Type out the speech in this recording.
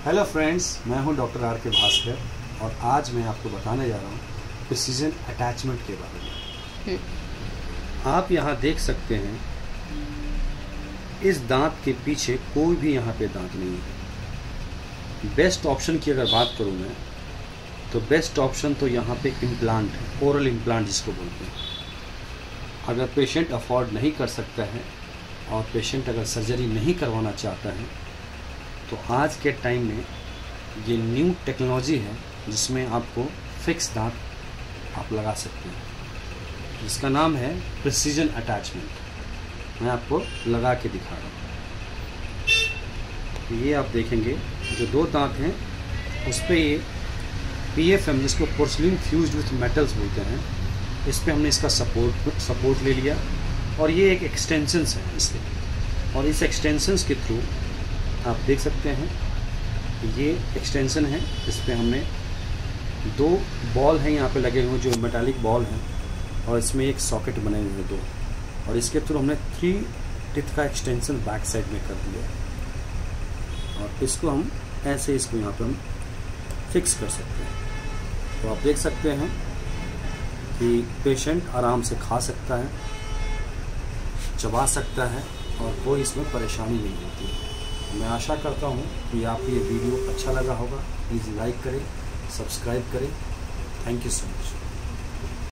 Hello friends, मैं हूं doctor R के भास्कर और आज मैं आपको बताने जा रहा हूं प्रिसीजन अटैचमेंट के बारे में। आप यहां देख सकते हैं इस दांत के पीछे कोई भी यहां पे दांत नहीं है। बेस्ट ऑप्शन की अगर बात करूं मैं तो बेस्ट ऑप्शन तो यहां पे इम्प्लांट है, ओरल इम्प्लांट जिसको बोलते हैं। अगर पेशेंट अफोर्ड नहीं कर सकता है और पेशेंट अगर सर्जरी नहीं करवाना चाहता है तो आज के टाइम में ये न्यू टेक्नोलॉजी है जिसमें आपको फिक्स दांत आप लगा सकते हैं, जिसका नाम है प्रिसीजन अटैचमेंट। मैं आपको लगा के दिखा रहा हूँ। ये आप देखेंगे जो दो दांत हैं उस पर ये PFM जिसको पोर्सलिन फ्यूज्ड विथ मेटल्स बोलते हैं, इस पर हमने इसका सपोर्ट ले लिया और ये एक एक्सटेंशंस है इसके, और इस एक्सटेंशंस के थ्रू आप देख सकते हैं ये एक्सटेंशन है। इस पर हमने दो बॉल हैं यहाँ पे लगे हुए जो मेटालिक बॉल हैं और इसमें एक सॉकेट बने हुए हैं दो, और इसके थ्रू हमने 3 टीथ का एक्सटेंशन बैक साइड में कर दिया और इसको हम ऐसे इसको यहाँ पे हम फिक्स कर सकते हैं। तो आप देख सकते हैं कि पेशेंट आराम से खा सकता है, चबा सकता है और कोई इसमें परेशानी नहीं होती है। मैं आशा करता हूँ कि आपको ये वीडियो अच्छा लगा होगा। प्लीज़ लाइक करें, सब्सक्राइब करें। Thank you so much.